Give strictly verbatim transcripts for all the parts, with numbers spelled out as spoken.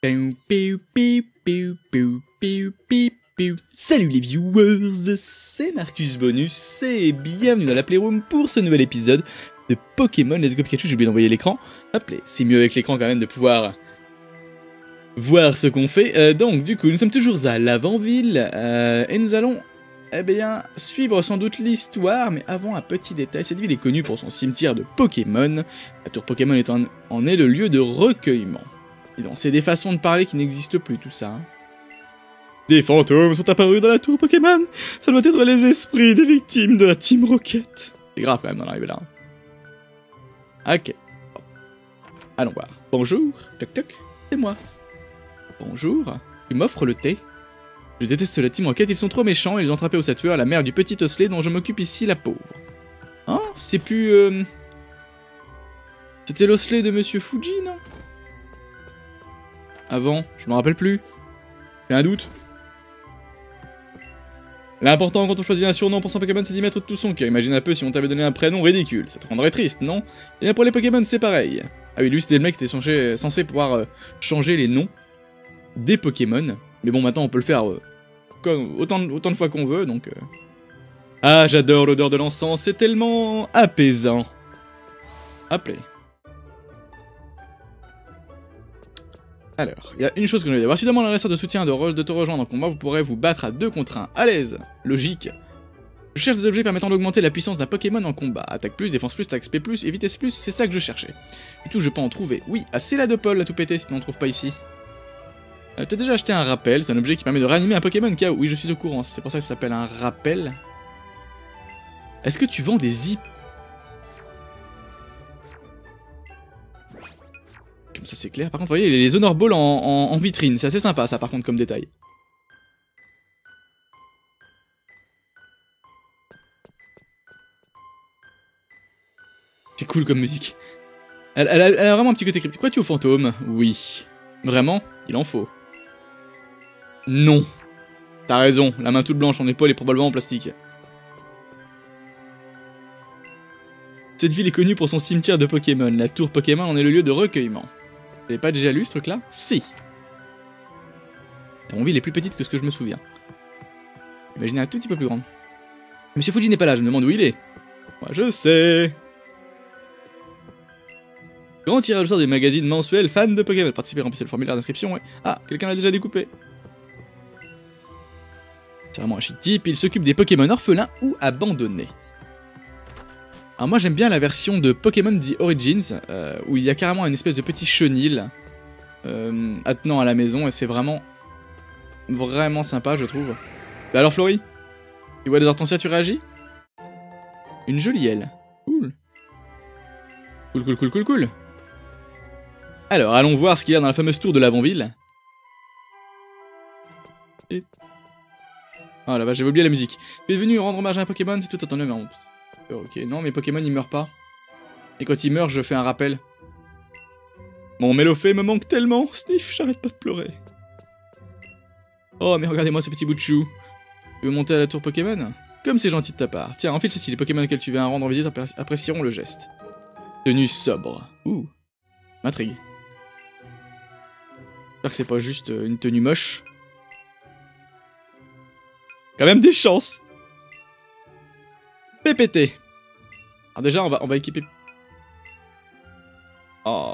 Salut les viewers, c'est Marcus Bonus et bienvenue dans la Playroom pour ce nouvel épisode de Pokémon Let's Go Pikachu. J'ai oublié d'envoyer l'écran. Hop, c'est mieux avec l'écran quand même de pouvoir voir ce qu'on fait. Euh, donc du coup, nous sommes toujours à l'Avant-Ville euh, et nous allons eh bien suivre sans doute l'histoire. Mais avant, un petit détail, cette ville est connue pour son cimetière de Pokémon. La tour Pokémon étant, en est le lieu de recueillement. Et donc c'est des façons de parler qui n'existent plus, tout ça. Hein. Des fantômes sont apparus dans la tour Pokémon. Ça doit être les esprits des victimes de la Team Rocket. C'est grave quand même d'en arriver là. Ok. Bon. Allons voir. Bonjour. Toc toc. C'est moi. Bonjour. Tu m'offres le thé? Je déteste la Team Rocket. Ils sont trop méchants et ils ont attrapé au Satueur la mère du petit osselet dont je m'occupe ici, la pauvre. Hein? C'est plus... Euh... C'était l'osselet de Monsieur Fuji, non? Avant, je me rappelle plus. J'ai un doute. L'important quand on choisit un surnom pour son Pokémon, c'est d'y mettre tout son cœur. Imagine un peu si on t'avait donné un prénom ridicule. Ça te rendrait triste, non? Et bien pour les Pokémon, c'est pareil. Ah oui, lui c'était le mec qui était censé, censé pouvoir euh, changer les noms des Pokémon. Mais bon, maintenant on peut le faire euh, comme, autant, autant de fois qu'on veut, donc... Euh... Ah, j'adore l'odeur de l'encens, c'est tellement apaisant. Appelez. Alors, il y a une chose que je vais dire. Si demande un reste de soutien de, re de te rejoindre en combat, vous pourrez vous battre à deux contre un. À l'aise. Logique. Je cherche des objets permettant d'augmenter la puissance d'un Pokémon en combat. Attaque plus, défense plus, X P plus et vitesse plus, c'est ça que je cherchais. Du tout, je peux en trouver. Oui, assez la de Paul, à tout péter si tu n'en trouves pas ici. Euh, T'as déjà acheté un rappel, c'est un objet qui permet de réanimer un Pokémon K O. Oui, je suis au courant, c'est pour ça que ça s'appelle un rappel. Est-ce que tu vends des I P? Comme ça c'est clair. Par contre, vous voyez, les Honor Balls en, en, en vitrine, c'est assez sympa ça par contre comme détail. C'est cool comme musique. Elle, elle, a, elle a vraiment un petit côté cryptique. Quoi tu au fantôme? Oui. Vraiment? Il en faut. Non. T'as raison, la main toute blanche en épaule est probablement en plastique. Cette ville est connue pour son cimetière de Pokémon. La tour Pokémon en est le lieu de recueillement. Vous l'avez pas déjà lu ce truc là? Si. Mon ville est plus petite que ce que je me souviens. Imaginez un tout petit peu plus grande. Monsieur Fuji n'est pas là, je me demande où il est. Moi je sais. Grand tirage au sort des magazines mensuels fans de Pokémon. Participez, remplissez le formulaire d'inscription, ouais. Ah, quelqu'un l'a déjà découpé. C'est vraiment un chic type, il s'occupe des Pokémon orphelins ou abandonnés. Alors moi j'aime bien la version de Pokémon The Origins, euh, où il y a carrément une espèce de petit chenil euh, attenant à la maison, et c'est vraiment, vraiment sympa je trouve. Bah alors Florie, tu vois des hortensias, tu réagis? Une jolie aile, cool. Cool cool cool cool cool. Alors allons voir ce qu'il y a dans la fameuse tour de l'Avant-Ville. Et... Oh la vache, j'avais oublié la musique. Tu es venu rendre hommage à un Pokémon, c'est tout attendu, mais on... Ok, non, mes Pokémon ils meurent pas. Et quand ils meurent, je fais un rappel. Mon Mélofée me manque tellement. Sniff, j'arrête pas de pleurer. Oh, mais regardez-moi ce petit bout de chou. Tu veux monter à la tour Pokémon? Comme c'est gentil de ta part. Tiens, enfile ceci, les Pokémon auxquels tu viens rendre visite apprécieront le geste. Tenue sobre. Ouh. M'intrigue. J'espère que c'est pas juste une tenue moche. Quand même des chances. P P T. Alors déjà, on va, on va équiper... Oh.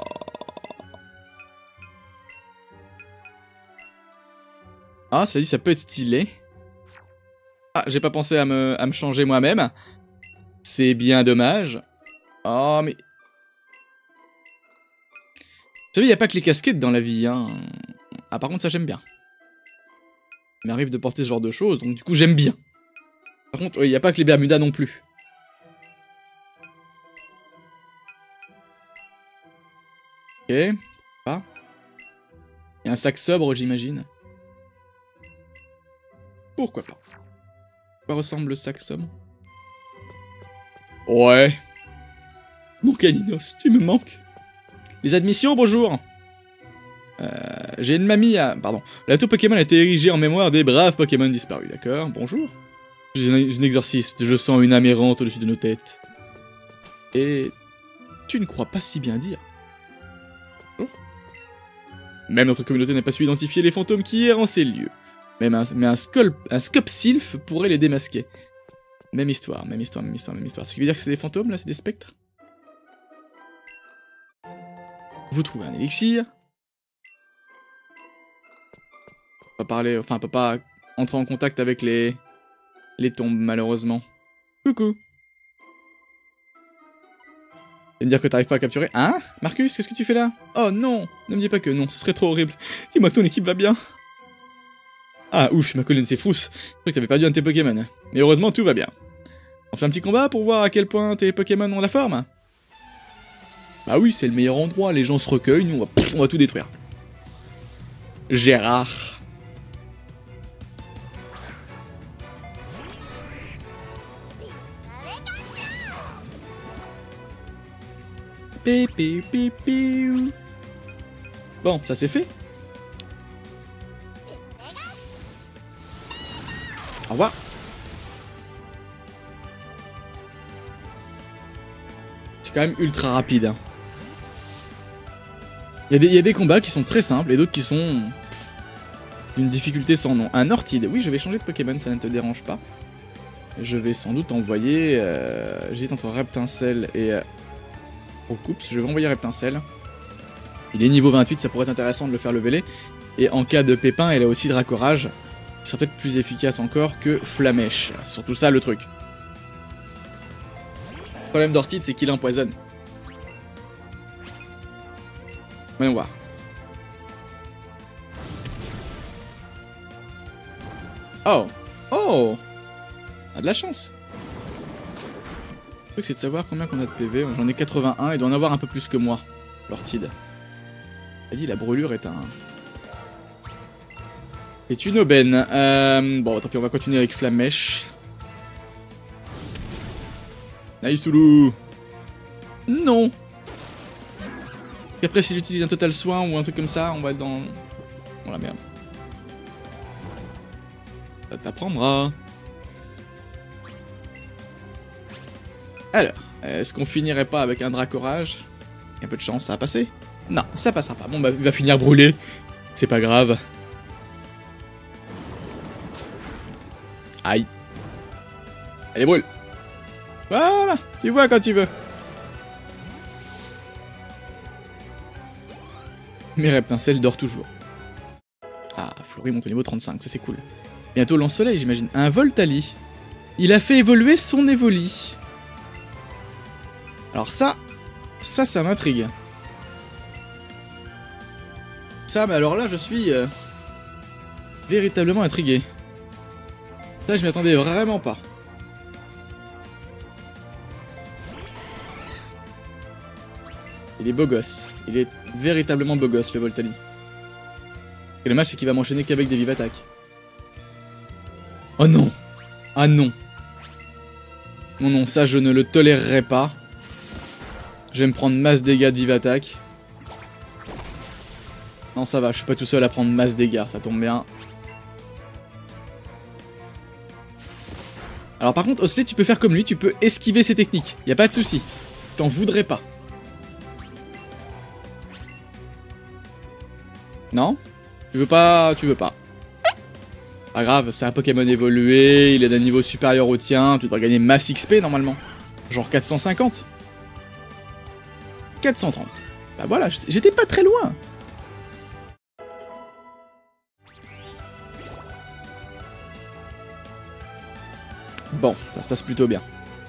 Ah, ça dit, ça peut être stylé. Ah, j'ai pas pensé à me, à me changer moi-même. C'est bien dommage. Oh, mais... Vous savez, il n'y a pas que les casquettes dans la vie, hein. Ah, par contre, ça, j'aime bien. Il m'arrive de porter ce genre de choses, donc du coup, j'aime bien. Par contre, il n'y a pas que les Bermudas non plus. Ok. Ah. Il y a un sac sobre, j'imagine. Pourquoi pas? À quoi ressemble le sac sobre? Ouais. Mon Caninos, tu me manques. Les admissions, bonjour. Euh, J'ai une mamie à... Pardon. La tour Pokémon a été érigée en mémoire des braves Pokémon disparus, d'accord? Bonjour. Je suis une exorciste, je sens une âme errante au-dessus de nos têtes. Et... Tu ne crois pas si bien dire. Oh. Même notre communauté n'a pas su identifier les fantômes qui errent en ces lieux. Même un, mais un, sculp, un scope sylph pourrait les démasquer. Même histoire, même histoire, même histoire, même histoire. Ce qui veut dire que c'est des fantômes là, c'est des spectres. Vous trouvez un élixir. On peut pas parler, enfin on peut pas entrer en contact avec les, les tombes malheureusement. Coucou. Et me dire que t'arrives pas à capturer. Hein Marcus, qu'est-ce que tu fais là? Oh non, ne me dis pas que non, ce serait trop horrible. Dis-moi que ton équipe va bien. Ah ouf, ma colline s'est frousse. Je crois que t'avais perdu un de tes Pokémon. Mais heureusement, tout va bien. On fait un petit combat pour voir à quel point tes Pokémon ont la forme? Bah oui, c'est le meilleur endroit, les gens se recueillent, nous on va, pff, on va tout détruire. Gérard. Pépé, pépé. Bon, ça c'est fait. Au revoir. C'est quand même ultra rapide. Hein. Il y, y a des combats qui sont très simples et d'autres qui sont d'une difficulté sans nom. Un Ortide. Oui, je vais changer de Pokémon, ça ne te dérange pas. Je vais sans doute envoyer... Euh, J'hésite entre Reptincelle et... Euh, Recoups. Je vais envoyer Reptincelle. Il est niveau vingt-huit, ça pourrait être intéressant de le faire leveler. Et en cas de pépin, elle a aussi Dracorage. Qui sera peut-être plus efficace encore que Flamèche. C'est surtout ça le truc. Le problème d'Ortide, c'est qu'il empoisonne. Voyons voir. Oh. Oh. On a de la chance. Le truc, c'est de savoir combien qu'on a de P V. J'en ai quatre-vingt-un, il doit en avoir un peu plus que moi, l'Ortide. Elle dit la brûlure est un... est une aubaine. Euh, bon, tant pis, on va continuer avec Flamèche. Naïsoulou. Non. Et après, s'il utilise un total soin ou un truc comme ça, on va être dans... dans la merde. Ça t'apprendra. Alors, est-ce qu'on finirait pas avec un Dracorage? Il y a peu de chance, ça va passer? Non, ça passera pas. Bon, bah, il va finir brûlé. C'est pas grave. Aïe. Allez, brûle. Voilà, tu vois quand tu veux. Mais Reptincelle dort toujours. Ah, Fleury monte au niveau trente-cinq, ça c'est cool. Bientôt Lance-Soleil, j'imagine. Un Voltali. Il a fait évoluer son Evoli. Alors ça, ça, ça m'intrigue. Ça, mais alors là, je suis euh, véritablement intrigué. Là, je m'y attendais vraiment pas. Il est beau gosse. Il est véritablement beau gosse, le Voltali. Et le match, c'est qu'il va m'enchaîner qu'avec des vive-attaques. Oh non. Ah non. Non, non, ça, je ne le tolérerai pas. Je vais me prendre masse dégâts de vive-attaque. Non, ça va, je suis pas tout seul à prendre masse dégâts, ça tombe bien. Alors par contre, Osley, tu peux faire comme lui, tu peux esquiver ses techniques. Y a pas de souci. Je t'en voudrais pas. Non? Tu veux pas? Tu veux pas. Pas grave, c'est un Pokémon évolué, il est d'un niveau supérieur au tien, tu dois gagner masse X P normalement. Genre quatre cent cinquante. quatre cent trente. Bah voilà, j'étais pas très loin. Bon, ça se passe plutôt bien.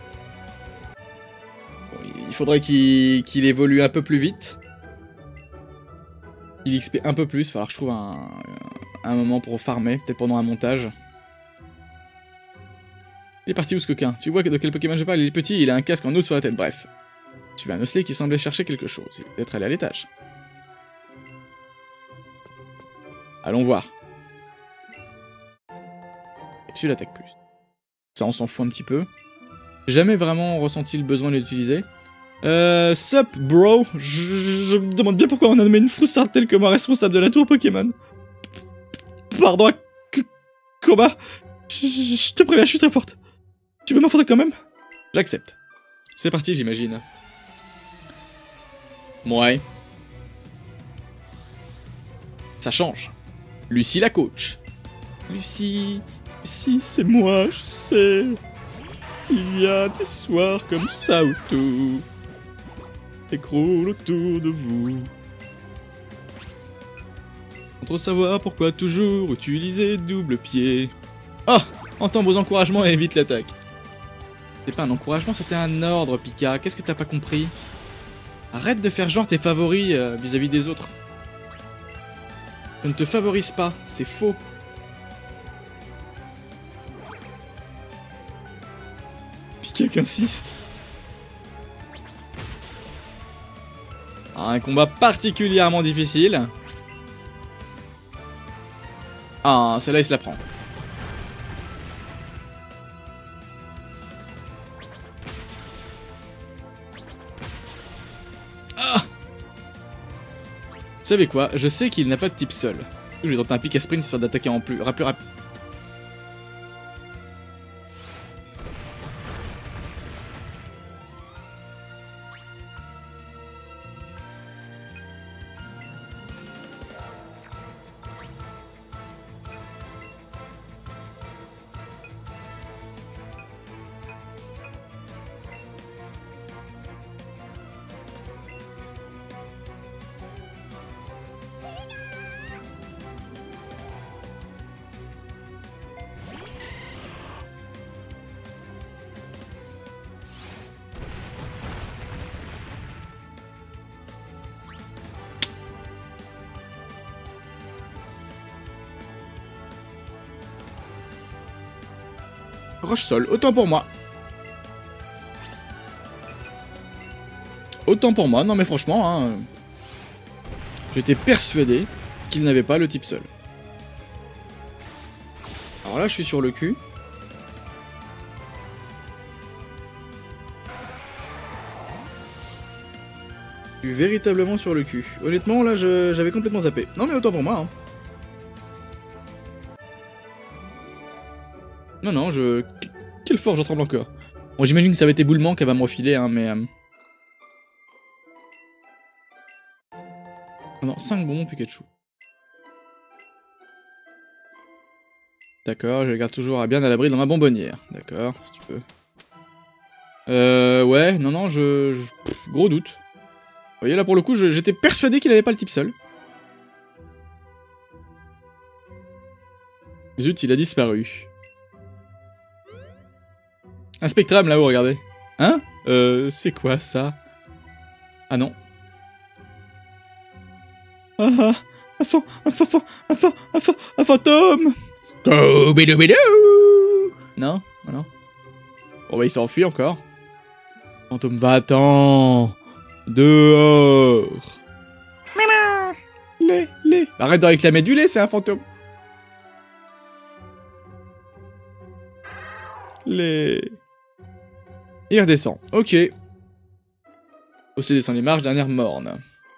Bon, il faudrait qu'il qu'il évolue un peu plus vite. Il X P un peu plus, il va falloir que je trouve un, un moment pour farmer, peut-être pendant un montage. Il est parti où ce coquin? Tu vois de quel Pokémon je parle? Il est petit, il a un casque en os sur la tête, bref. Je suis un Osley qui semblait chercher quelque chose, il est peut-être allé à l'étage. Allons voir. Et puis l'attaque plus. Ça on s'en fout un petit peu. J'ai jamais vraiment ressenti le besoin de l'utiliser. Euh, sup bro, je, je me demande bien pourquoi on a nommé une froussarde telle que moi responsable de la tour Pokémon. Pardon, Koba, je, je, je te préviens, je suis très forte. Tu veux m'affronter quand même? J'accepte. C'est parti, j'imagine. Ouais. Ça change. Lucie la coach. Lucie, Lucie, c'est moi, je sais. Il y a des soirs comme ça où tout écroule autour de vous. Entre savoir pourquoi toujours utiliser double pied. Ah, entends vos encouragements et évite l'attaque. C'est pas un encouragement, c'était un ordre, Pika. Qu'est-ce que t'as pas compris? Arrête de faire genre tes favoris euh, vis-à-vis des autres. Je ne te favorise pas, c'est faux. Pika qui insiste. Un combat particulièrement difficile. Ah, celle-là, il se la prend. Ah! Vous savez quoi? Je sais qu'il n'a pas de type sol. Je vais tenter un pick à sprint histoire d'attaquer en plus, plus rapide. Roche-sol, autant pour moi. Autant pour moi, non mais franchement, hein, j'étais persuadé qu'il n'avait pas le type sol. Alors là, je suis sur le cul. Je suis véritablement sur le cul. Honnêtement, là, j'avais complètement zappé. Non mais autant pour moi, hein. Non, non, je... Quelle force, j'en tremble encore. Bon, j'imagine que ça va être éboulement qu'elle va me refiler, hein, mais... Euh... Oh non, cinq bonbons Pikachu. D'accord, je les garde toujours à bien à l'abri dans ma bonbonnière. D'accord, si tu peux. Euh... Ouais, non, non, je... je... Pff, gros doute. Vous voyez, là, pour le coup, j'étais persuadé qu'il avait pas le type sol. Zut, il a disparu. Un spectrum là-haut, regardez. Hein? Euh, c'est quoi ça? Ah non. Ah ah, un fan, un fan, un fan, un fan, un fantôme. Scooby-Doo-Bidoo. Non, non. Bon bah il s'enfuit encore. Fantôme, va-t'en. Dehors. Lait, lait. Arrête de réclamer du lait, c'est un fantôme. Lait. Il redescend. Ok. Aussi descend les marches d'un air morne.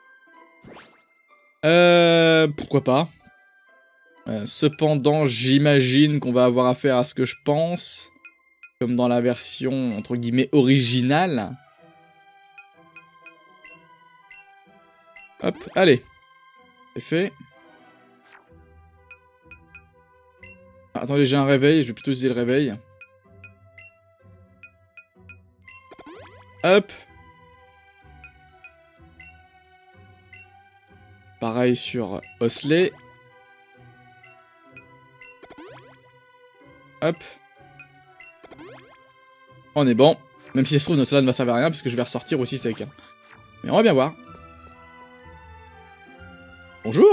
Euh... Pourquoi pas. Euh, cependant, j'imagine qu'on va avoir affaire à ce que je pense. Comme dans la version, entre guillemets, originale. Hop, allez. C'est fait. Ah, attendez, j'ai un réveil. Je vais plutôt utiliser le réveil. Hop. Pareil sur Osley. Hop. On est bon. Même si ça se trouve, notre salade ne va servir à rien, puisque je vais ressortir aussi sec. Mais on va bien voir. Bonjour.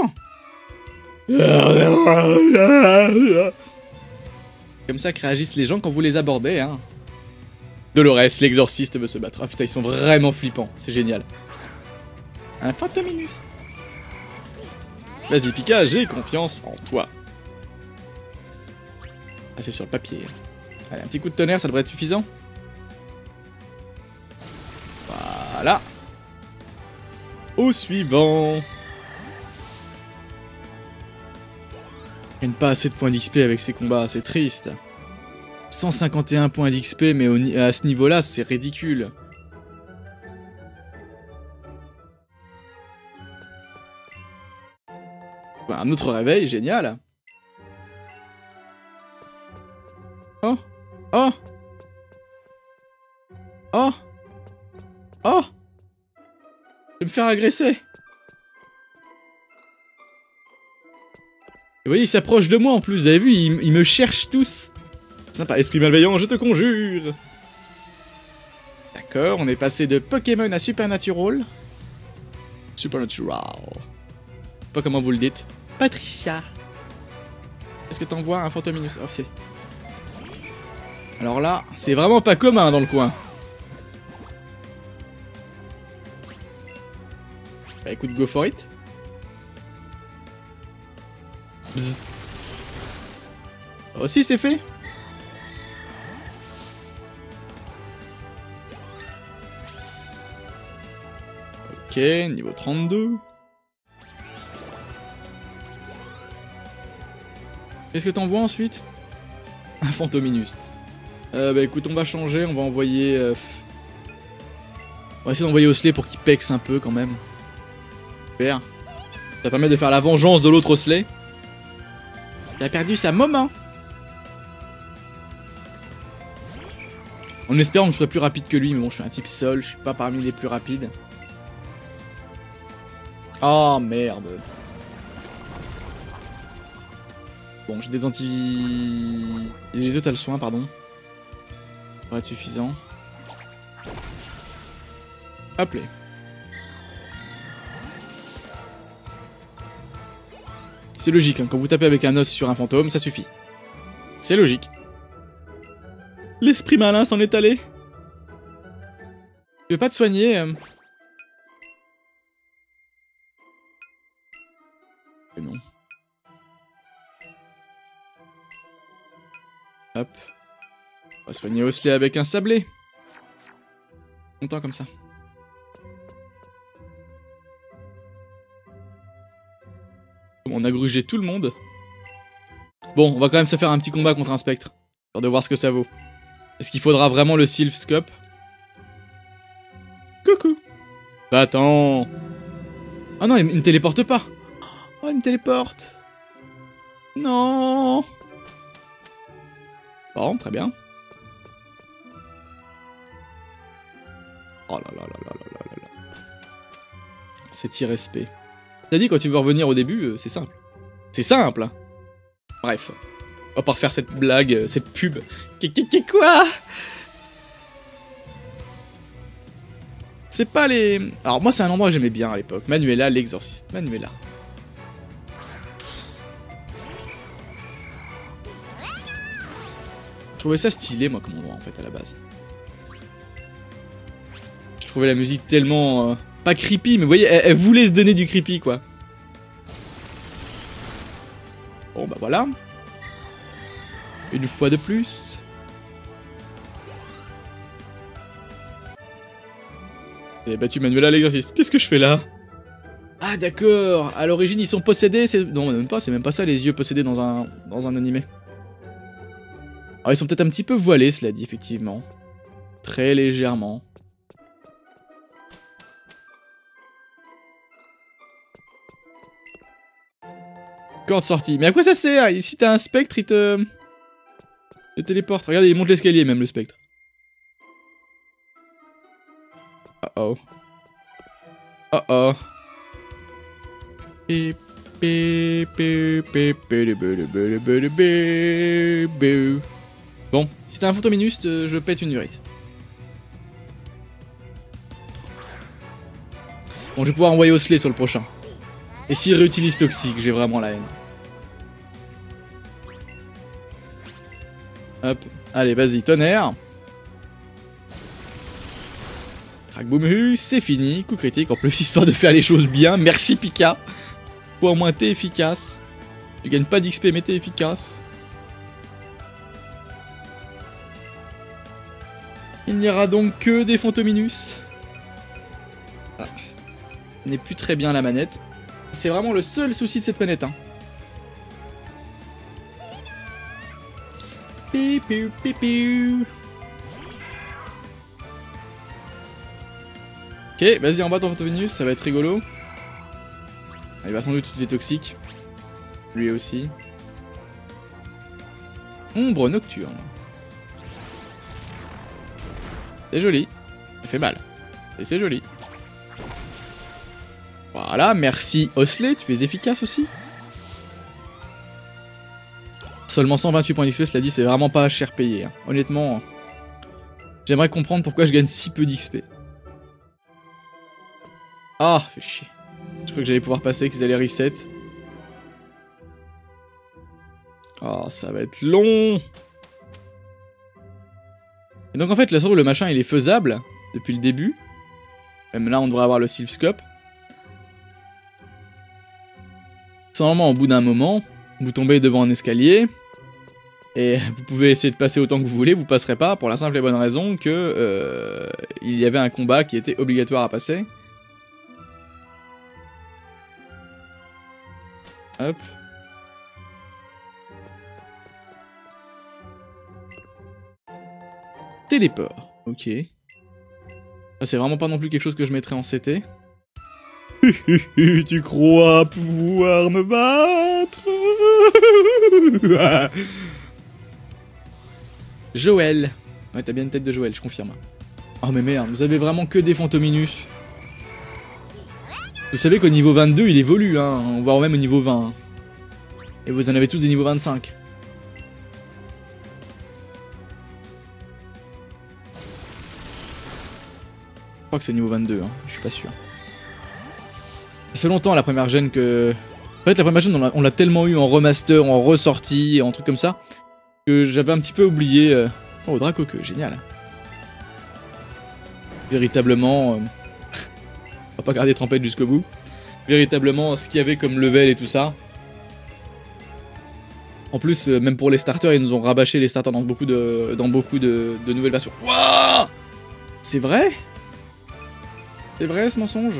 Comme ça que réagissent les gens quand vous les abordez, hein. Dolores, l'exorciste, veut se battre. Ah putain, ils sont vraiment flippants. C'est génial. Un Fantominus. Vas-y, Pika, j'ai confiance en toi. Ah, c'est sur le papier. Allez, un petit coup de tonnerre, ça devrait être suffisant. Voilà. Au suivant. Il n'y a pas assez de points d'X P avec ces combats, c'est triste. cent cinquante et un points d'X P, mais au, à ce niveau-là, c'est ridicule. Un autre réveil, génial. Oh. Oh. Oh. Oh. Je vais me faire agresser. Et vous voyez, ils s'approchent de moi en plus, vous avez vu, ils, ils me cherchent tous. Sympa, esprit malveillant, je te conjure. D'accord, on est passé de Pokémon à Supernatural. Supernatural. Pas comment vous le dites. Patricia. Est-ce que t'envoies un Fantominus? Oh, c'est... Alors là, c'est vraiment pas commun dans le coin. Bah écoute, go for it. Bzz. Oh si, c'est fait. Ok, niveau trente-deux. Qu'est-ce que t'envoies ensuite? Un Fantominus. Euh, bah écoute, on va changer, on va envoyer... Euh... On va essayer d'envoyer Osley pour qu'il pexe un peu quand même. Super. Ça permet de faire la vengeance de l'autre Osley. Il a perdu sa maman. En espérant que je sois plus rapide que lui, mais bon, je suis un type sol, je suis pas parmi les plus rapides. Oh merde. Bon, j'ai des anti... Les autres, elles soins, pardon. Ça va être suffisant. Hop là. C'est logique, hein, quand vous tapez avec un os sur un fantôme, ça suffit. C'est logique. L'esprit malin s'en est allé. Tu veux pas te soigner euh... Non. Hop. On va soigner Osley avec un sablé. Content comme ça. On a grugé tout le monde. Bon, on va quand même se faire un petit combat contre un spectre. Histoire de voir ce que ça vaut. Est-ce qu'il faudra vraiment le Sylph Scope? Coucou. Bah attends. Ah non, il me téléporte pas. Oh, il me téléporte. Non. Bon, très bien. Oh là là là là là là là. C'est irrespect. T'as dit quand tu veux revenir au début, euh, c'est simple. C'est simple. Bref. On va pas refaire cette blague, cette pub. Qu'est-ce quoi? C'est pas les... Alors moi c'est un endroit que j'aimais bien à l'époque. Manuela l'exorciste. Manuela. Je trouvais ça stylé moi comme endroit en fait à la base. Je trouvais la musique tellement... Euh, pas creepy, mais vous voyez, elle, elle voulait se donner du creepy quoi. Bon bah voilà. Une fois de plus. J'ai battu Manuela l'exorciste. Qu'est-ce que je fais là? Ah d'accord. À l'origine ils sont possédés. Non même pas. C'est même pas ça les yeux possédés dans un dans un animé. Alors ils sont peut-être un petit peu voilés cela dit effectivement. Très légèrement. Corde sortie. Mais à quoi ça sert? Si t'as un spectre, il te... il te téléporte. Regardez, il monte l'escalier même, le spectre. Oh oh. Oh oh. Bon, si t'as un Fantominus, je pète une durite. Bon, je vais pouvoir envoyer Osley sur le prochain. Et s'il réutilise toxique, j'ai vraiment la haine. Hop, allez, vas-y, tonnerre. Crac boum hu, c'est fini. Coup critique en plus, histoire de faire les choses bien. Merci Pika. Pour au moins t'es efficace. Tu gagnes pas d'X P, mais t'es efficace. Il n'y aura donc que des Fantominus. Ah. Il n'est plus très bien la manette. C'est vraiment le seul souci de cette planète. Hein. Pipiou, pipiou. Ok, vas-y, en bas ton Fantominus, ça va être rigolo. Il va sans doute utiliser toxique. Lui aussi. Ombre nocturne. C'est joli. Ça fait mal. Et c'est joli. Voilà, merci Osley, tu es efficace aussi. Seulement cent vingt-huit points d'X P, cela dit, c'est vraiment pas cher payé. Hein. Honnêtement, j'aimerais comprendre pourquoi je gagne si peu d'X P. Ah, fait chier. Je crois que j'allais pouvoir passer, qu'ils allaient reset. Oh, ça va être long. Et donc en fait, le le machin, il est faisable depuis le début. Même là, on devrait avoir le Silpscope. Seulement, au bout d'un moment, vous tombez devant un escalier. Et vous pouvez essayer de passer autant que vous voulez, vous passerez pas, pour la simple et bonne raison que euh, il y avait un combat qui était obligatoire à passer. Hop. Téléport, ok. C'est vraiment pas non plus quelque chose que je mettrais en C T. Tu crois pouvoir me battre? Joël. Ouais, t'as bien une tête de Joël, je confirme. Oh mais merde, vous avez vraiment que des Fantominus. Vous savez qu'au niveau vingt-deux, il évolue, hein, voire même au niveau vingt. Hein. Et vous en avez tous des niveaux vingt-cinq. Je crois que c'est niveau vingt-deux, hein, je suis pas sûr. Ça fait longtemps la première gêne que... En fait, la première gêne, on l'a tellement eu en remaster, en ressortie, en truc comme ça, que j'avais un petit peu oublié... Euh... Oh, Dracoque, génial. Véritablement... Euh... on va pas garder Trempette jusqu'au bout. Véritablement, ce qu'il y avait comme level et tout ça. En plus, euh, même pour les starters, ils nous ont rabâché les starters dans beaucoup de, dans beaucoup de, de nouvelles versions. Wouah! C'est vrai? C'est vrai ce mensonge?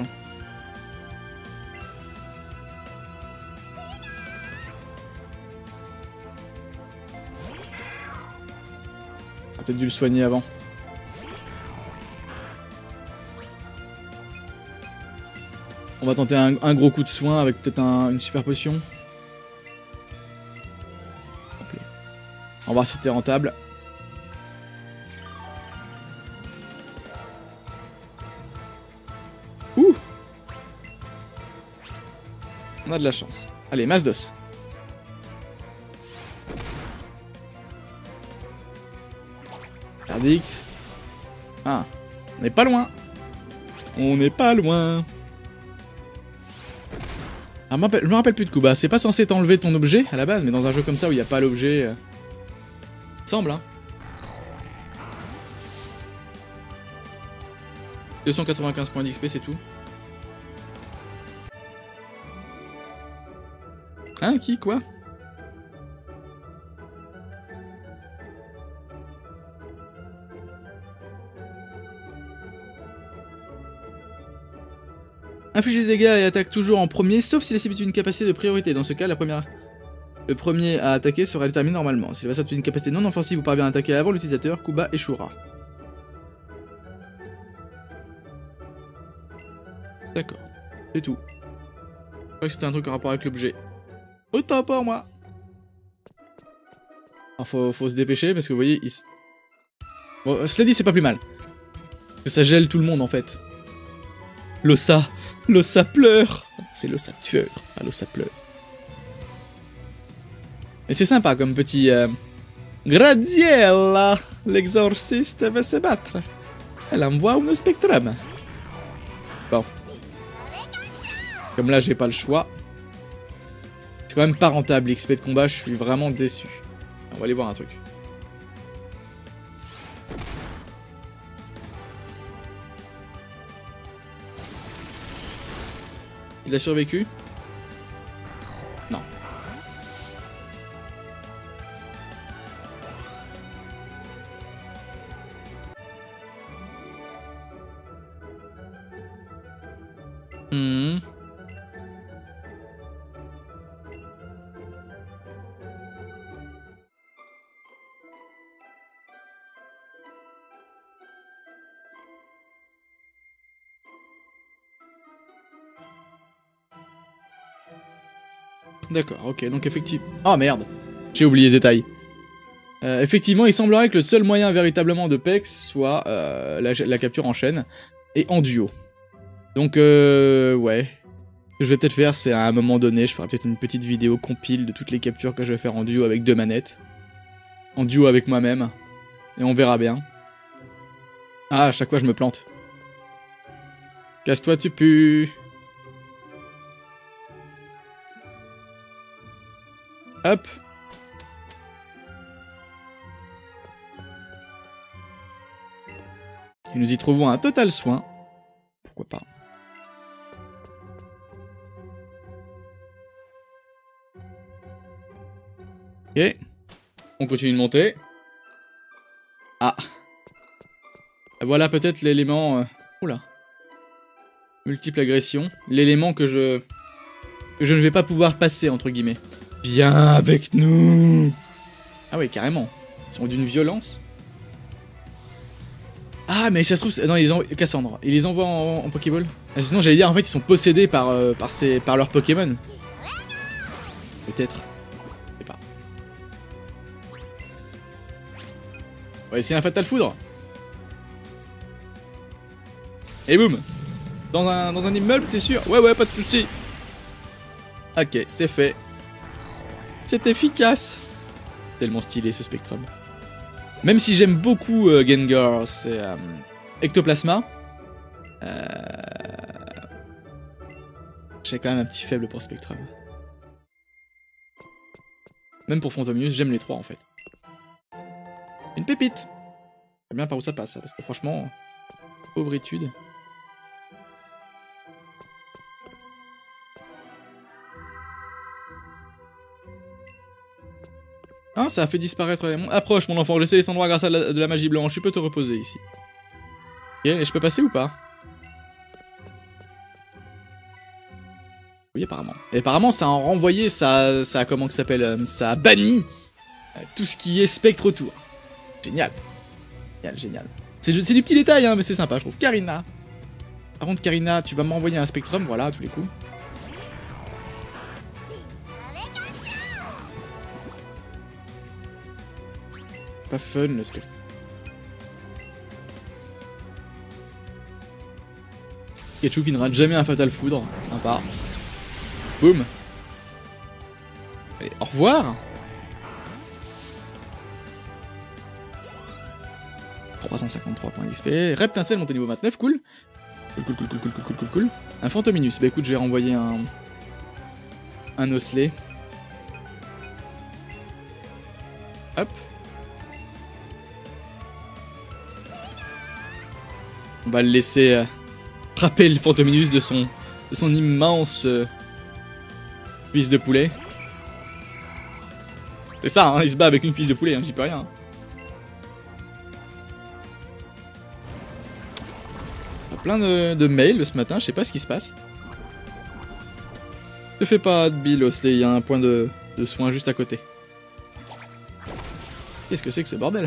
On a peut-être dû le soigner avant. On va tenter un, un gros coup de soin avec peut-être un, une super potion. On va voir si c'était rentable. Ouh! On a de la chance. Allez, masse d'os. Verdict. Ah, on n'est pas loin. On n'est pas loin. Ah, je me rappelle plus de coup. Bah, c'est pas censé t'enlever ton objet à la base, mais dans un jeu comme ça où il n'y a pas l'objet... Euh... semble, hein. deux cent quatre-vingt-quinze points d'X P, c'est tout. Hein, qui, quoi? Inflige des dégâts et attaque toujours en premier, sauf s'il a une capacité de priorité. Dans ce cas, la première... le premier à attaquer sera déterminé normalement. Si l'adversaire a une capacité non offensive ou parvient à attaquer avant l'utilisateur, Kuba échouera. D'accord, c'est tout. Je crois que c'était un truc en rapport avec l'objet. Autant pour moi. Alors faut, faut se dépêcher parce que vous voyez, il... Bon, cela dit, c'est pas plus mal. Parce que ça gèle tout le monde en fait. L'ossa, l'ossa pleure. C'est l'ossa tueur, pas l'ossa pleure. Et c'est sympa comme petit... Euh... Gradiella, l'exorciste veut se battre. Elle envoie un spectrum. Bon. Comme là, j'ai pas le choix. C'est quand même pas rentable, l'X P de combat, je suis vraiment déçu. On va aller voir un truc. Il a survécu? Non. Hmm. D'accord, ok, donc effectivement... Oh merde, j'ai oublié ce détail. Euh, effectivement, il semblerait que le seul moyen véritablement de P E X soit euh, la, la capture en chaîne et en duo. Donc, euh, ouais. Ce que je vais peut-être faire, c'est à un moment donné, je ferai peut-être une petite vidéo compile de toutes les captures que je vais faire en duo avec deux manettes. En duo avec moi-même. Et on verra bien. Ah, à chaque fois je me plante. Casse-toi, tu pues. Hop. Et nous y trouvons un total soin. Pourquoi pas. Ok. On continue de monter. Ah. Voilà peut-être l'élément... Euh... Oula. Multiple agression. L'élément que je... que je ne vais pas pouvoir passer, entre guillemets. Viens avec nous. Ah oui, carrément. Ils sont d'une violence. Ah, mais ça se trouve... Non, ils les envoient... Cassandre. Ils les envoient en, en Pokéball. Ah, sinon, j'allais dire, en fait, ils sont possédés par, euh, par, ces... par leurs Pokémon. Peut-être. Je sais pas. On va essayer un Fatal Foudre. Et boum. Dans un, dans un immeuble, t'es sûr? Ouais, ouais, pas de soucis. Ok, c'est fait. C'est efficace. Tellement stylé, ce Spectrum. Même si j'aime beaucoup euh, Gengar, c'est euh, Ectoplasma. Euh... J'ai quand même un petit faible pour Spectrum. Même pour Fantomius, j'aime les trois en fait. Une pépite. J'aime bien par où ça passe, ça, parce que franchement, pauvritude. Ah, ça a fait disparaître les mondes. Approche, mon enfant, je sais cet endroit grâce à la, de la magie blanche. Tu peux te reposer ici. Ok, et je peux passer ou pas? Oui, apparemment. Et apparemment, ça a renvoyé, ça, ça comment que ça s'appelle, ça a banni tout ce qui est spectre autour. Génial. Génial, génial. C'est du petit détail, hein, mais c'est sympa, je trouve. Karina. Par contre, Karina, tu vas m'envoyer un Spectrum, voilà, à tous les coups. Pas fun le Spectrum. Pikachu qui ne rate jamais un Fatal Foudre, sympa. Boum. Allez, au revoir. trois cent cinquante-trois points d'X P. Reptincelle monté niveau vingt-neuf, cool. Cool, cool, cool, cool, cool, cool, cool, cool. Un Fantominus. Bah écoute, je vais renvoyer un... Un Osselet. Hop. On va le laisser euh, frapper le Fantominus de son, de son immense euh, cuisse de poulet. C'est ça, hein, il se bat avec une cuisse de poulet, hein, j'y peux rien. Hein. Plein de, de mails ce matin, je sais pas ce qui se passe. Ne fais pas de Bill Osselet, il y a un point de, de soin juste à côté. Qu'est-ce que c'est que ce bordel?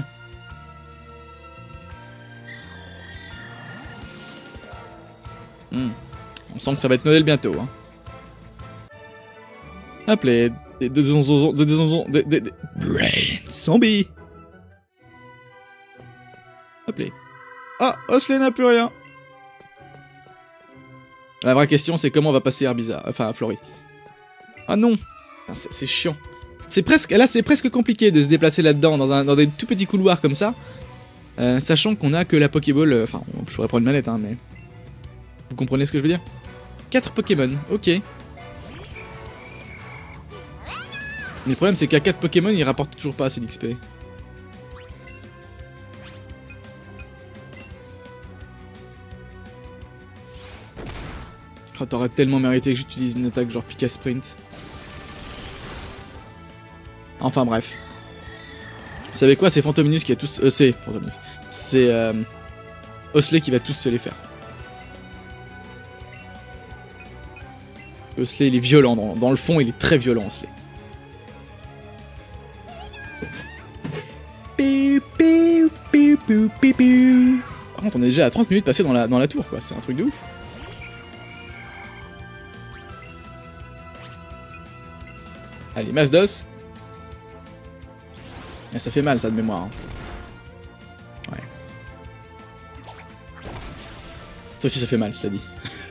hmm. On sent que ça va être Noël bientôt. Hein. Hop, les... Des des zonzons... Des zonzons... Des... Des... Des... Brain zombie. Hop les... Ah, Osselet n'a plus rien. La vraie question, c'est comment on va passer Herbiza, enfin Flori. Ah non, c'est chiant. C'est presque, là, c'est presque compliqué de se déplacer là-dedans, dans, un, dans des tout petits couloirs comme ça, euh, sachant qu'on a que la Pokéball. Euh, enfin, je pourrais prendre une manette, hein, mais vous comprenez ce que je veux dire. quatre Pokémon, ok. Mais le problème, c'est qu'à quatre Pokémon, ils rapportent toujours pas assez d'X P. Oh, t'aurais tellement mérité que j'utilise une attaque genre Pika Sprint. Enfin bref. Vous savez quoi, c'est Fantominus qui a tous... Euh, c'est Fantominus. C'est euh, Osselet qui va tous se les faire. Osselet, il est violent. Dans, dans le fond, il est très violent, Osselet. Par contre, on est déjà à trente minutes passées dans la, dans la tour, quoi. C'est un truc de ouf. Allez, masse d'os. Ah, ça fait mal ça de mémoire. Hein. Ouais. Ça aussi ça fait mal, cela dit.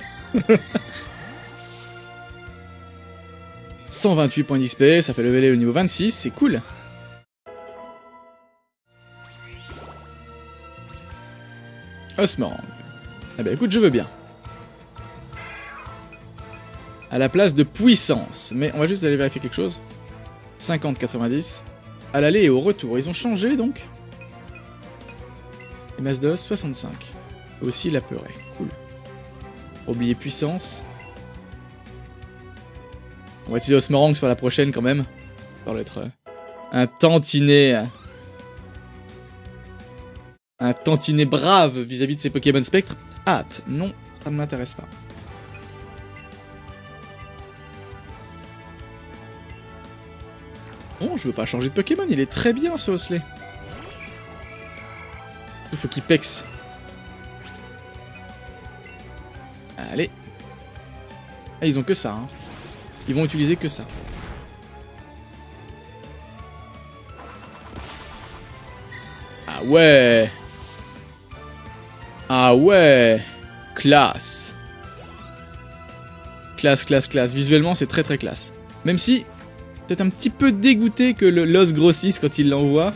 cent vingt-huit points d'X P, ça fait leveler au niveau vingt-six, c'est cool. Osmorang. Ah bah écoute, je veux bien. À la place de puissance. Mais on va juste aller vérifier quelque chose. cinquante quatre-vingt-dix. À l'aller et au retour. Ils ont changé donc. Et masse d'os, soixante-cinq. Aussi la peurée. Cool. Oublier puissance. On va utiliser Osmorang sur la prochaine quand même. Pour être un tantinet. Un tantinet brave vis-à-vis -vis de ces Pokémon Spectre. Hâte. Non, ça ne m'intéresse pas. Non, je veux pas changer de Pokémon, il est très bien ce Hosley. Il faut qu'il pexe. Allez. Ah, ils ont que ça, hein. Ils vont utiliser que ça. Ah ouais. Ah ouais. Classe. Classe, classe, classe. Visuellement, c'est très très classe. Même si, peut-être un petit peu dégoûté que le l'os grossisse quand il l'envoie.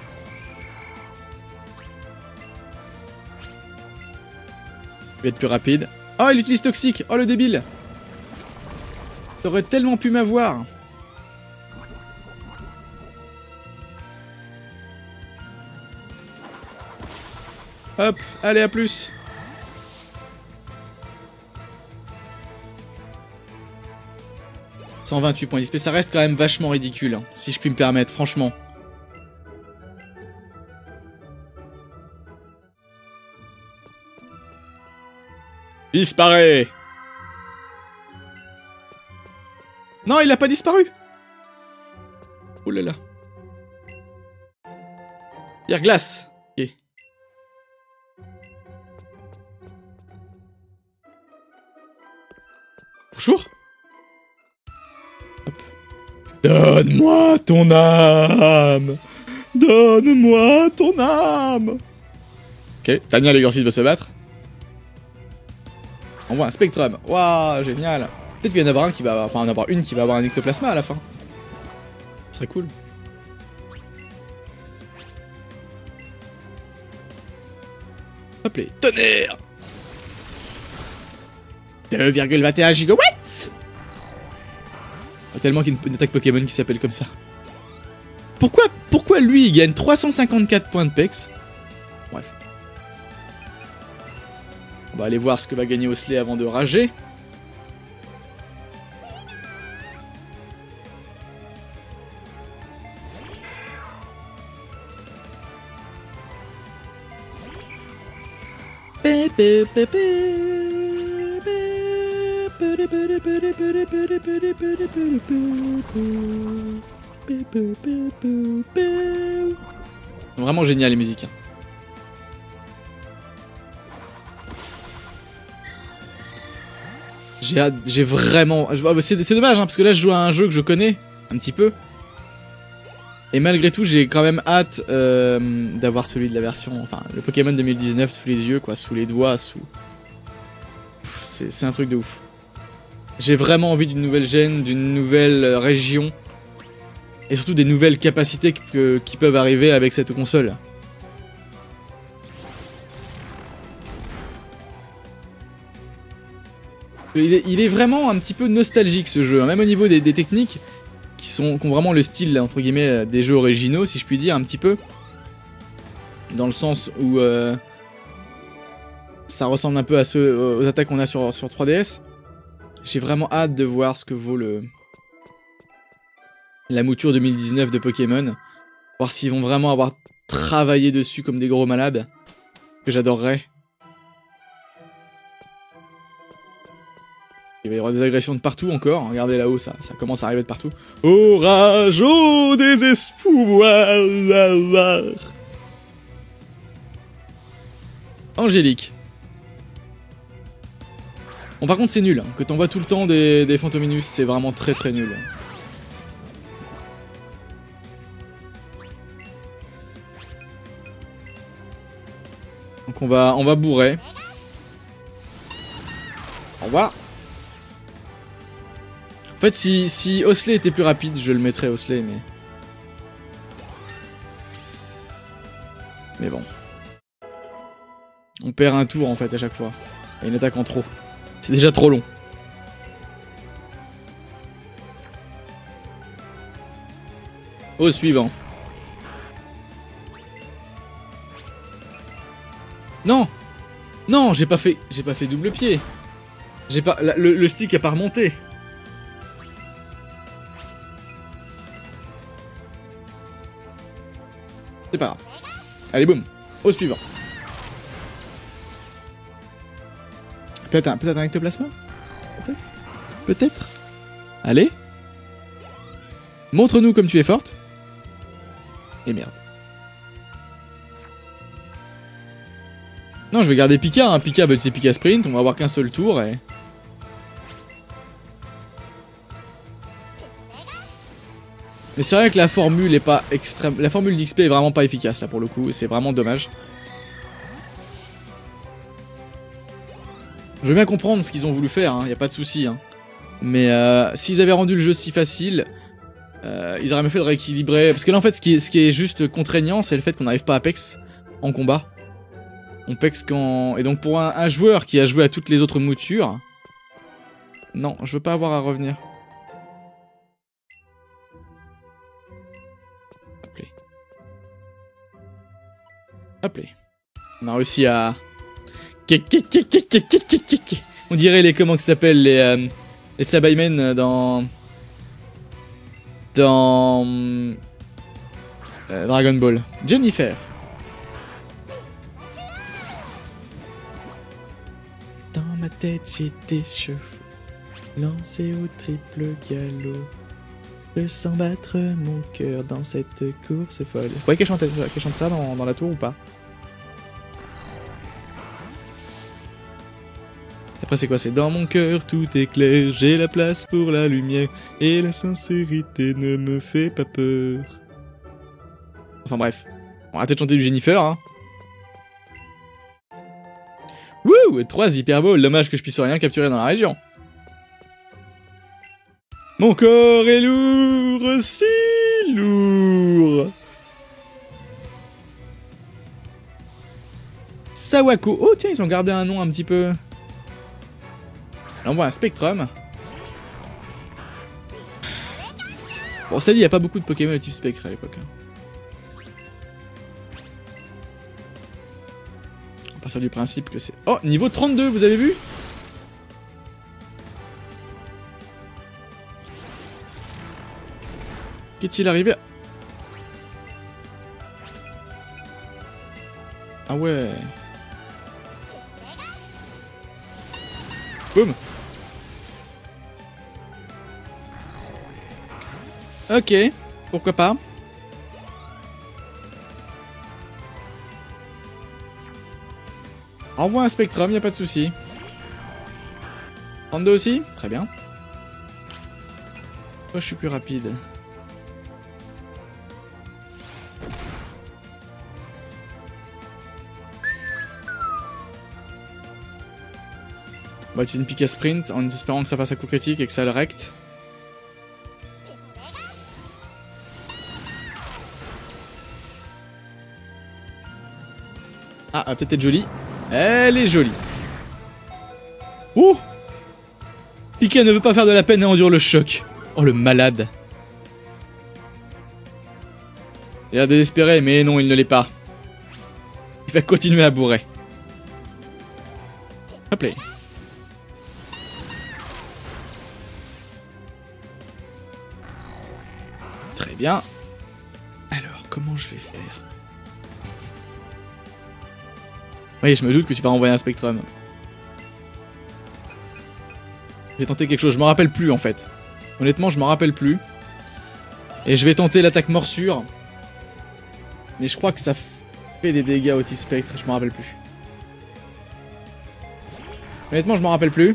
Il va être plus rapide. Oh, il utilise toxique. Oh, le débile. T'aurais tellement pu m'avoir. Hop, allez, à plus. cent vingt-huit points d'X P, ça reste quand même vachement ridicule, hein, si je puis me permettre, franchement. Disparaît. Non, il a pas disparu. Oh là là. Pierre glace. Ok. Bonjour. Donne-moi ton âme. Donne-moi ton âme. Ok, Tania l'égorciste veut se battre. On voit un Spectrum. Waouh, génial. Peut-être qu'il y en avoir un qui va avoir... Enfin, en avoir une qui va avoir un ectoplasma à la fin. Ce serait cool. Hop les tonnerre. deux virgule vingt et un gigawatts. Tellement qu'il y a une attaque Pokémon qui s'appelle comme ça. Pourquoi, pourquoi lui il gagne trois cent cinquante-quatre points de Pex? Bref. On va aller voir ce que va gagner Hosley avant de rager. Vraiment génial les musiques. J'ai hâte, j'ai vraiment... C'est dommage hein, parce que là je joue à un jeu que je connais un petit peu. Et malgré tout j'ai quand même hâte euh, d'avoir celui de la version... Enfin le Pokémon deux mille dix-neuf sous les yeux quoi, sous les doigts, sous... C'est un truc de ouf. J'ai vraiment envie d'une nouvelle gêne, d'une nouvelle région. Et surtout des nouvelles capacités que, qui peuvent arriver avec cette console. Il est, il est vraiment un petit peu nostalgique ce jeu, hein, même au niveau des, des techniques qui, sont, qui ont vraiment le style, entre guillemets, des jeux originaux, si je puis dire, un petit peu. Dans le sens où euh, ça ressemble un peu à ceux, aux attaques qu'on a sur, sur trois D S. J'ai vraiment hâte de voir ce que vaut le... la mouture deux mille dix-neuf de Pokémon. Voir s'ils vont vraiment avoir travaillé dessus comme des gros malades. Que j'adorerais. Il va y avoir des agressions de partout encore. Regardez là-haut, ça, ça commence à arriver de partout. Orage au désespoir. Angélique. Bon par contre c'est nul, hein. Que t'envoies tout le temps des, des Fantominus, c'est vraiment très très nul. on va, on va bourrer. Au revoir. En fait, si, si Osley était plus rapide, je le mettrais Osley, mais... Mais bon. On perd un tour, en fait, à chaque fois. Et une attaque en trop. C'est déjà trop long. Au suivant. Non! Non, j'ai pas fait... J'ai pas fait double pied. J'ai pas... La, le, le stick a pas remonté. C'est pas grave. Allez, boum. Au suivant. Peut-être un, peut-être un ectoplasma? Peut-être? Peut-être? Allez. Montre-nous comme tu es forte. Et merde. Non, je vais garder Pika. Hein. Pika, bah, c'est Pika Sprint. On va avoir qu'un seul tour et... Mais c'est vrai que la formule est pas extrême. La formule d'X P est vraiment pas efficace là pour le coup. C'est vraiment dommage. Je veux bien comprendre ce qu'ils ont voulu faire. Hein. Y a pas de souci. Hein. Mais euh, s'ils avaient rendu le jeu si facile, euh, ils auraient mieux fait de rééquilibrer. Parce que là en fait, ce qui est, ce qui est juste contraignant, c'est le fait qu'on n'arrive pas à Pex en combat. On Pex quand... Et donc pour un, un joueur qui a joué à toutes les autres moutures... Non, je veux pas avoir à revenir. Appelez. Appelez. On a réussi à... On dirait les... Comment que ça s'appelle les... Euh, les Sabaimen dans... Dans... Euh, Dragon Ball. Jennifer. Dans ma tête j'ai des cheveux lancés au triple galop. Je sens battre mon cœur dans cette course folle. Vous voyez qu'elle chante, qu'elle chante ça dans, dans la tour ou pas? Après c'est quoi? C'est dans mon cœur tout est clair, j'ai la place pour la lumière et la sincérité ne me fait pas peur. Enfin bref, on va peut-être chanter du Jennifer hein. Wouh, trois hyperballs, dommage que je puisse rien capturer dans la région. Mon corps est lourd, si lourd. Sawako, oh tiens, ils ont gardé un nom un petit peu... On voit un Spectrum. Bon, ça dit, il n'y a pas beaucoup de Pokémon de type Spectre à l'époque. On va partir du principe que c'est... Oh, niveau trente-deux, vous avez vu? Qu'est-il arrivé? Ah ouais. Boum. Ok, pourquoi pas. Envoie un Spectrum, y a pas de souci. trente-deux aussi? Très bien. Moi je suis plus rapide. On va utiliser une Pika Sprint en espérant que ça fasse un coup critique et que ça le recte. Ah, elle va peut-être être jolie. Elle est jolie. Oh! Pika ne veut pas faire de la peine et endure le choc. Oh, le malade. Il a l'air désespéré, mais non, il ne l'est pas. Il va continuer à bourrer. Hop là. Très bien. Alors, comment je vais faire? Oui, je me doute que tu vas renvoyer un Spectrum. Je vais tenter quelque chose, je m'en rappelle plus en fait. Honnêtement, je m'en rappelle plus. Et je vais tenter l'attaque morsure. Mais je crois que ça fait des dégâts au type Spectre, je m'en rappelle plus. Honnêtement, je m'en rappelle plus.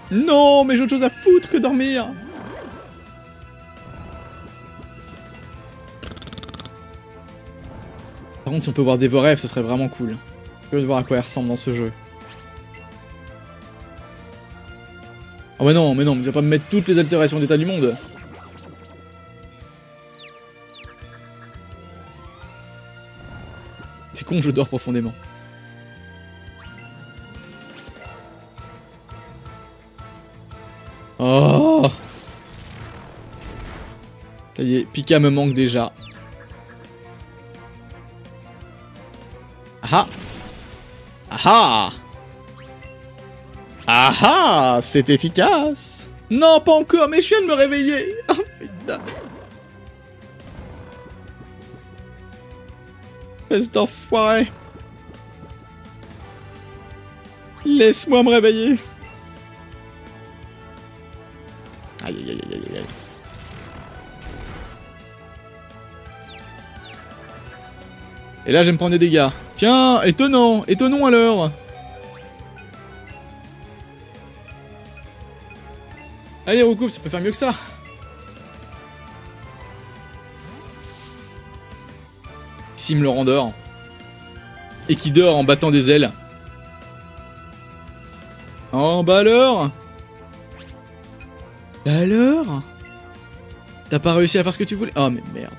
Non, mais j'ai autre chose à foutre que dormir. contre, si on peut voir des vos rêves, ce serait vraiment cool. Je veux voir à quoi il ressemble dans ce jeu. Oh mais non, mais non, mais tu vas pas me mettre toutes les altérations d'état du monde. C'est con, je dors profondément. Oh! Ça y est, Pika me manque déjà. Ah! Ah! Ah ah! C'est efficace! Non, pas encore, mais je viens de me réveiller! Oh putain! Espèce d'enfoiré! Laisse-moi me réveiller! Aïe aïe aïe aïe aïe aïe. Et là, je vais me prendre des dégâts. Tiens, étonnant, étonnons alors. Allez, recoupe, ça peut faire mieux que ça. S'il me le rendort. Et qui dort en battant des ailes. Oh, bah alors. Bah alors. T'as pas réussi à faire ce que tu voulais? Oh, mais merde.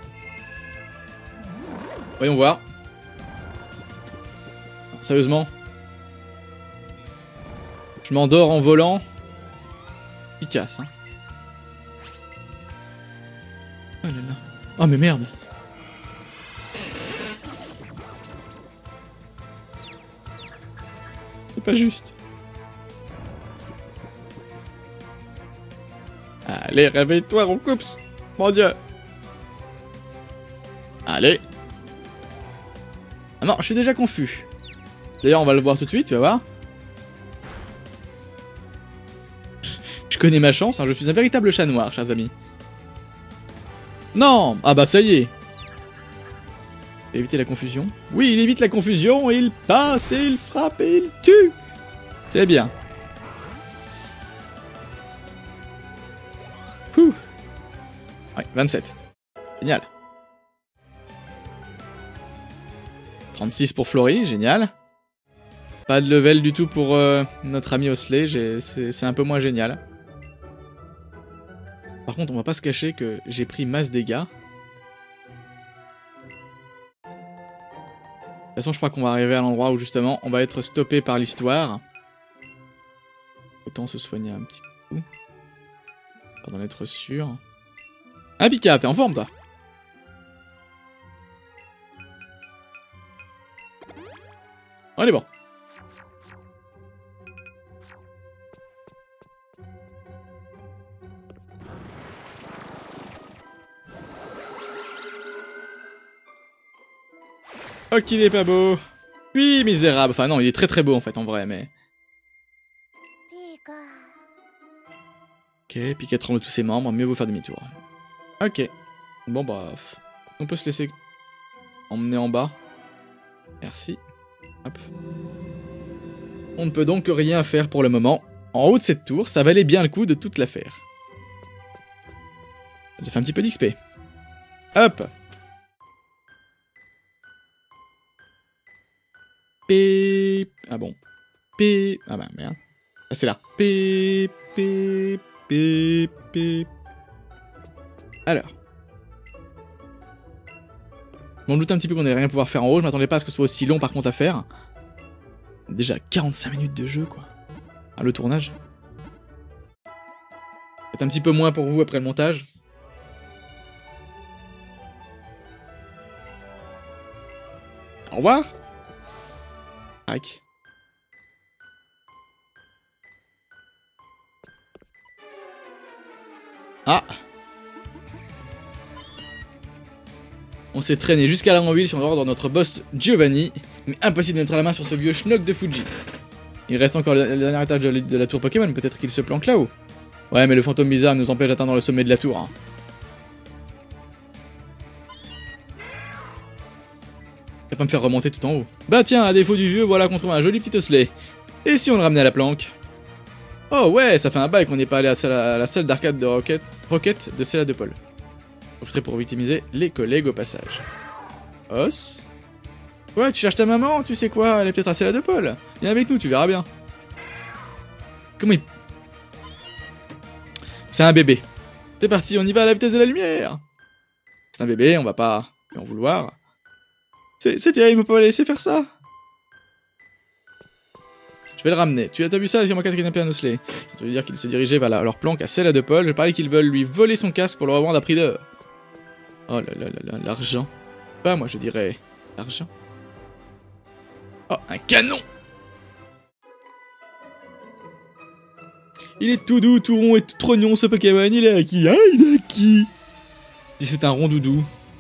Voyons voir. Sérieusement? Je m'endors en volant. Efficace, hein. Oh là là. Oh mais merde. C'est pas juste. Allez, réveille-toi, Roucoups. Mon dieu. Allez. Ah non, je suis déjà confus. D'ailleurs, on va le voir tout de suite, tu vas voir. Je connais ma chance, hein, je suis un véritable chat noir, chers amis. Non! Ah bah ça y est. Éviter la confusion. Oui, il évite la confusion, et il passe, et il frappe, et il tue. C'est bien. Pouh. Ouais, vingt-sept. Génial. trente-six pour Flory, génial. Pas de level du tout pour euh, notre ami Osley, c'est un peu moins génial. Par contre, on va pas se cacher que j'ai pris masse dégâts. De toute façon, je crois qu'on va arriver à l'endroit où justement on va être stoppé par l'histoire. Autant se soigner un petit coup. Pas d'en être sûr. Ah, Pika, t'es en forme, toi? On est bon. Oh qu'il est pas beau. Oui, misérable. Enfin non, il est très très beau en fait en vrai, mais... Ok, Pika tremble tous ses membres, mieux vaut faire demi-tour. Ok. Bon bah... On peut se laisser emmener en bas. Merci. Hop. On ne peut donc rien faire pour le moment. En haut de cette tour, ça valait bien le coup de toute la faire. J'ai fait un petit peu d'X P. Hop. P... Ah bon. P... Ah bah merde. Ah c'est là. P... P... P... P... Alors. Je m'en doute un petit peu qu'on n'allait rien pouvoir faire en haut. Je m'attendais pas à ce que ce soit aussi long par contre à faire. Déjà quarante-cinq minutes de jeu quoi. Ah le tournage. C'est un petit peu moins pour vous après le montage. Au revoir. Tac. Ah. On s'est traîné jusqu'à la ville si on doit avoir notre boss Giovanni, mais impossible de mettre la main sur ce vieux schnock de Fuji. Il reste encore le, le dernier étage de, de la tour Pokémon, peut-être qu'il se planque là-haut. Ouais, mais le fantôme bizarre nous empêche d'atteindre le sommet de la tour. Hein. Il va pas me faire remonter tout en haut. Bah tiens, à défaut du vieux, voilà qu'on trouve un joli petit osselet. Et si on le ramenait à la planque? Oh ouais, ça fait un bail qu'on n'est pas allé à la, à la salle d'arcade de Rocket, Rocket de Cella de Paul. Profiterai pour victimiser les collègues au passage. Os. Ouais, tu cherches ta maman, tu sais quoi, elle est peut-être assez là de Paul. Viens avec nous, tu verras bien. Comment il... C'est un bébé. C'est parti, on y va à la vitesse de la lumière. C'est un bébé, on va pas en vouloir. C'est terrible, il m'a pas laissé faire ça. Je vais le ramener. Tu as vu ça, c'est moi qui ai kidnappé un osselet. Je veux dire qu'il se dirigeait vers la, leur planque à celle de Paul. Je parie qu'ils veulent lui voler son casque pour le revendre à prix d'or. Oh là là là là, l'argent. Pas moi, je dirais l'argent. Oh, un canon! Il est tout doux, tout rond et tout trognon ce Pokémon. Il est à qui? Hein, il est à qui? Si c'est un rond doudou.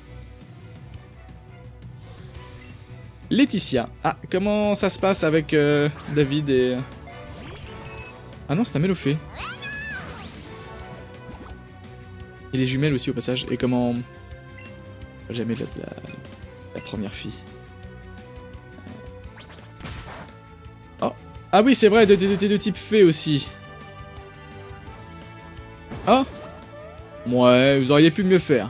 Laetitia. Ah, comment ça se passe avec euh, David et... Ah non, c'est un Mélofée. Et les jumelles aussi au passage. Et comment... Jamais la, la, la première fille. Oh. Ah oui, c'est vrai, de, de, de, de type fée aussi. Ah. Ouais, vous auriez pu mieux faire.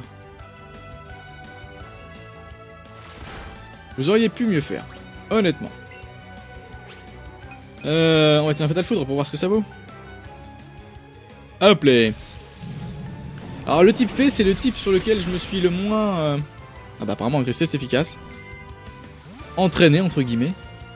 Vous auriez pu mieux faire, honnêtement. Euh, on va tirer un Fatal Foudre pour voir ce que ça vaut. Hop là. Alors le type fée, c'est le type sur lequel je me suis le moins... Euh... Ah bah apparemment une tristesse efficace. Entraîné, entre guillemets.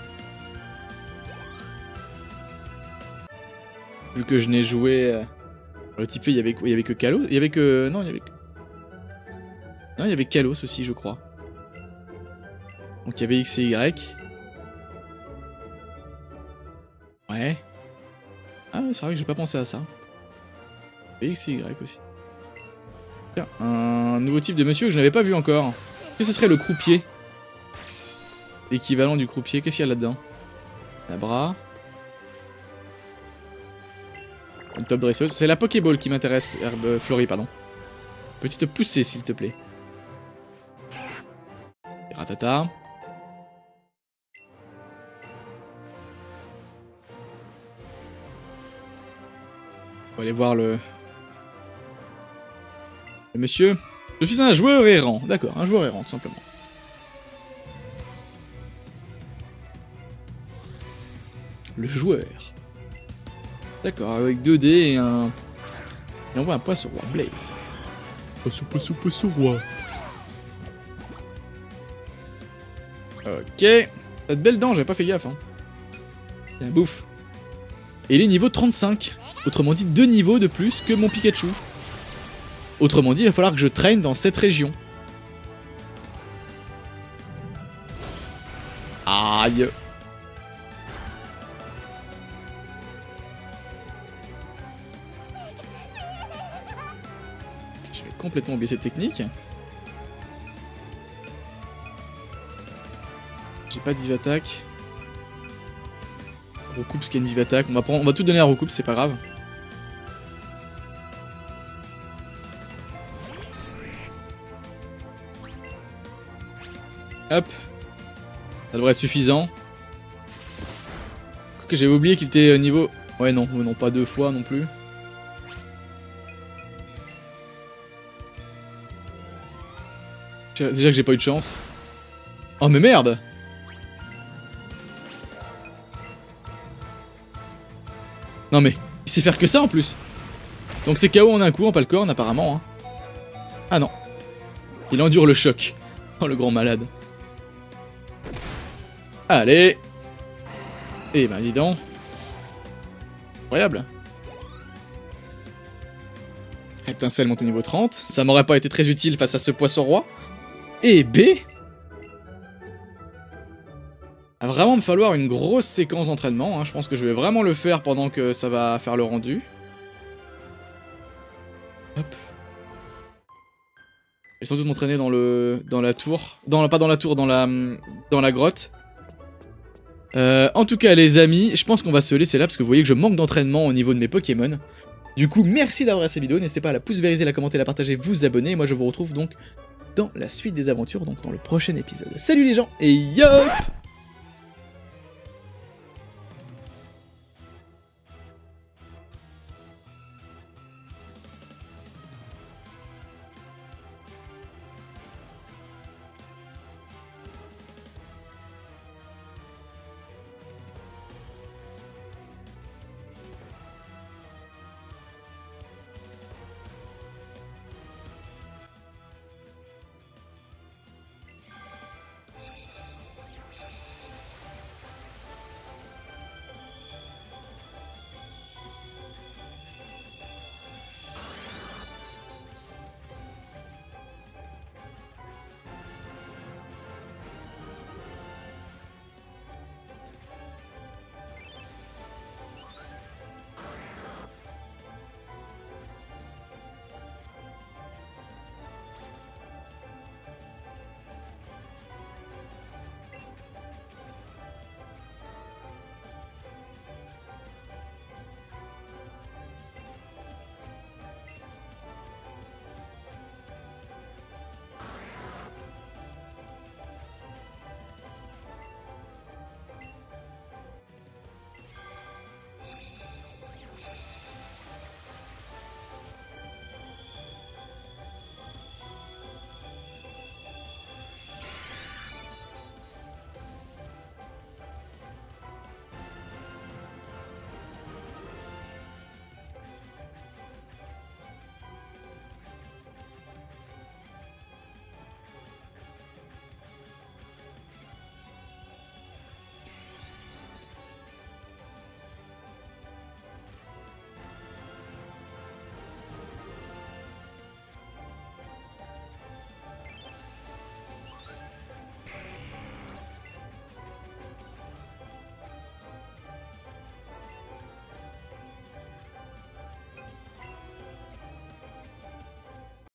Vu que je n'ai joué... Euh... Le type fée, il y avait, il y avait que Kalos. Il y avait que... Non, il y avait... Non, il y avait Kalos aussi, je crois. Donc il y avait X et Y. Ouais. Ah c'est vrai que j'ai pas pensé à ça. Il y avait X et Y aussi. Tiens, un nouveau type de monsieur que je n'avais pas vu encore. Qu'est-ce que ce serait le croupier? L'équivalent du croupier, qu'est-ce qu'il y a là-dedans? La bras. Une top dresseuse. C'est la Pokéball qui m'intéresse, Herbe Fleury, pardon. Peux-tu te pousser s'il te plaît? Ratata. On va aller voir le... le monsieur. Je suis un joueur errant. D'accord, un joueur errant, tout simplement. Le joueur. D'accord, avec deux dés et un... Et on voit un poisson roi, Blaze. Poisson, poisson, poisson roi. Ok. T'as de belles dents, j'avais pas fait gaffe. Hein. Bien, bouffe. Et il est niveau trente-cinq. Autrement dit, deux niveaux de plus que mon Pikachu. Autrement dit, il va falloir que je traîne dans cette région. Aïe. Je vais complètement oublier cette technique. J'ai pas de vive attaque. Recoupe ce qu'il y a une vive attaque. On va, prendre... on va tout donner à recoupe, c'est pas grave. Hop. Ça devrait être suffisant. Que j'avais oublié qu'il était niveau... Ouais non, non pas deux fois non plus. Déjà que j'ai pas eu de chance. Oh mais merde! Non mais, il sait faire que ça en plus. Donc c'est K O en un coup en palcorne apparemment. Hein. Ah non. Il endure le choc. Oh le grand malade. Allez. Eh ben dis donc. Incroyable. Étincelle monte au niveau trente. Ça m'aurait pas été très utile face à ce poisson roi. Et B. Il va vraiment me falloir une grosse séquence d'entraînement. Hein. Je pense que je vais vraiment le faire pendant que ça va faire le rendu. Hop. Je vais sans doute m'entraîner dans le dans la tour. Dans, pas dans la tour, dans la, dans la grotte. Euh, en tout cas, les amis, je pense qu'on va se laisser là parce que vous voyez que je manque d'entraînement au niveau de mes Pokémon. Du coup, merci d'avoir regardé cette vidéo. N'hésitez pas à la pouce vériser, la commenter, la partager, vous abonner. Et moi, je vous retrouve donc dans la suite des aventures, donc dans le prochain épisode. Salut les gens et yop!